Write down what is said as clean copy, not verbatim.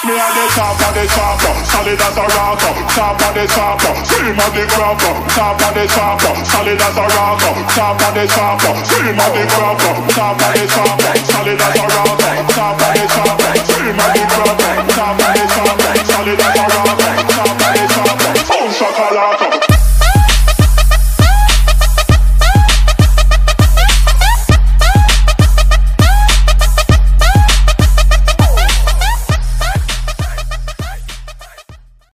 Me and the chopper, solid as a rock. Top of the chopper, scream of the cropper. Top of the chopper, solid as a rock. Top of the chopper, scream of the cropper. Top of the chopper, solid as a rock. Top of the chopper, scream of the cropper. Top of the chopper.